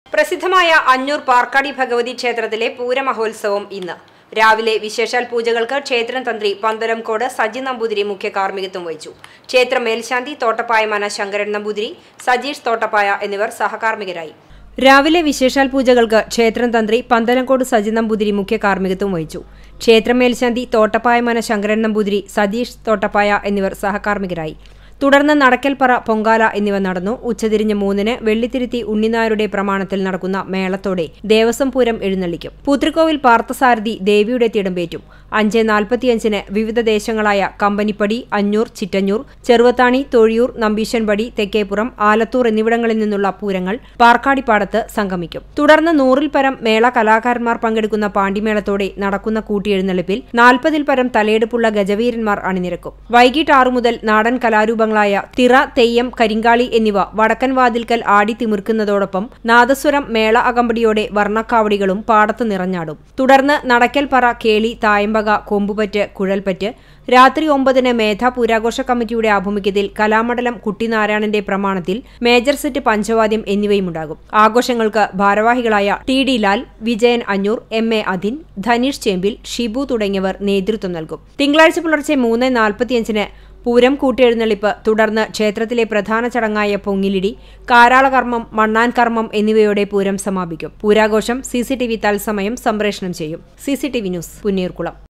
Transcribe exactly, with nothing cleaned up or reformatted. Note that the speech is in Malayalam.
പ്രസിദ്ധമായ അഞ്ഞൂർ പാർക്കാടി ഭഗവതി ക്ഷേത്രത്തിലെ പൂരമഹോത്സവം ഇന്ന് രാവിലെ വിശേഷാൽ പൂജകൾക്ക് ക്ഷേത്രം തന്ത്രി പന്തലംകോട് സജി നമ്പൂതിരി മുഖ്യ കാർമ്മികത്വം വഹിച്ചു. ക്ഷേത്ര മേൽശാന്തി തോട്ടപ്പായ മന ശങ്കരൻ നമ്പൂതിരി, സജീഷ് തോട്ടപ്പായ എന്നിവർ സഹകാർമ്മികരായി. രാവിലെ വിശേഷാൽ പൂജകൾക്ക് ക്ഷേത്രം തന്ത്രി പന്തലംകോട് സജി നമ്പൂതിരി മുഖ്യ കാർമ്മികത്വം വഹിച്ചു. ക്ഷേത്ര മേൽശാന്തി തോട്ടപ്പായ മന ശങ്കരൻ നമ്പൂതിരി, സജീഷ് തോട്ടപ്പായ എന്നിവർ സഹകാർമ്മികരായി. തുടർന്ന് നടക്കൽപ്പറ, പൊങ്കാല എന്നിവ നടന്നു. ഉച്ചതിരിഞ്ഞ് മൂന്നിന് വെള്ളിത്തിരുത്തി ഉണ്ണിനായരുടെ പ്രമാണത്തിൽ നടക്കുന്ന മേളത്തോടെ ദേവസ്വം പൂരം എഴുന്നള്ളിക്കും. പൂത്രിക്കോവിൽ പാർത്ഥസാരഥി ദേവിയുടെ തിടമ്പേറ്റും. അഞ്ച് നാൽപ്പത്തിയഞ്ചിന് വിവിധ ദേശങ്ങളായ കമ്പനിപ്പടി, അഞ്ഞൂർ, ചിറ്റഞ്ഞൂർ, ചെറുവത്താണി, തൊഴിയൂർ, നമ്പീശൻപടി, തെക്കേപ്പുറം, ആലത്തൂർ എന്നിവിടങ്ങളിൽ നിന്നുള്ള പൂരങ്ങൾ പാർക്കാടിപ്പാടത്ത് സംഗമിക്കും. തുടർന്ന് നൂറിൽ പരം മേള കലാകാരന്മാർ പങ്കെടുക്കുന്ന പാണ്ടിമേളത്തോടെ നടക്കുന്ന കൂട്ടിയെഴുന്നള്ളിപ്പിൽ നാൽപ്പതിൽ പരം തലയെടുപ്പുള്ള ഗജവീരന്മാർ അണിനിരക്കും. വൈകിട്ട് ആറു മുതൽ നാടൻ കലാരൂപങ്ങളായ തിറ, തെയ്യം, കരിങ്കാളി എന്നിവ വടക്കൻ വാതിൽക്കൽ ആടി തിമിർക്കുന്നതോടൊപ്പം നാദസ്വരം, മേള അകമ്പടിയോടെ വർണ്ണക്കാവടികളും പാടത്ത് നിറഞ്ഞാടും. തുടർന്ന് നടക്കൽപ്പറ, കേളി, തായമ്പക, കൊമ്പുപറ്റ്, കുഴൽപ്പറ്റ്. രാത്രി ഒമ്പതിന് മേധ പൂരാഘോഷ കമ്മിറ്റിയുടെ ആഭിമുഖ്യത്തിൽ കലാമണ്ഡലം കുട്ടിനാരായണന്റെ പ്രമാണത്തിൽ മേജർ സെറ്റ് പഞ്ചവാദ്യം എന്നിവയുമുണ്ടാകും. ആഘോഷങ്ങൾക്ക് ഭാരവാഹികളായ T D Lal, Vijayan Anjoor, M A Adin, Dhaneesh Chempil, Shibu തുടങ്ങിയവർ നേതൃത്വം നൽകും. തിങ്കളാഴ്ച പുലർച്ചെ മൂന്ന് നാൽപ്പത്തിയഞ്ചിന് പൂരം കൂട്ടിയെഴുന്നള്ളിപ്പ്. തുടർന്ന് ക്ഷേത്രത്തിലെ പ്രധാന ചടങ്ങായ പൊങ്ങിലിടി, കാരാളകർമ്മം, മണ്ണാൻ കർമ്മം എന്നിവയോടെ പൂരം സമാപിക്കും. പൂരാഘോഷം സി സി ടി വി തത്സമയം സംപ്രേഷണം ചെയ്യും. C C T V news, Punnayurkulam.